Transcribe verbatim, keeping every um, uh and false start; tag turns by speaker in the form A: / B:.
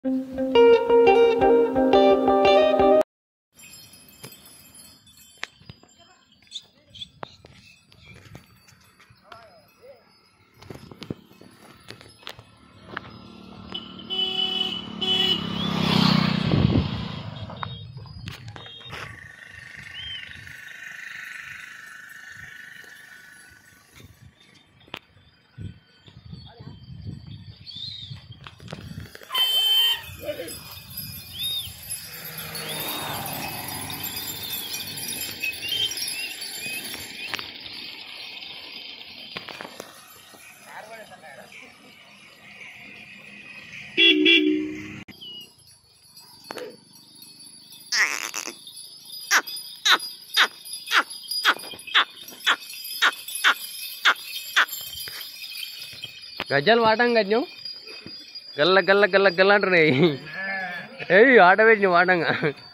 A: గజ్జలు వాటం గజ్జం గల్ల గల్ల గల్ల గల్ల అంటున్నాయి. ఏ ఆట పెట్టిన వాటంగా.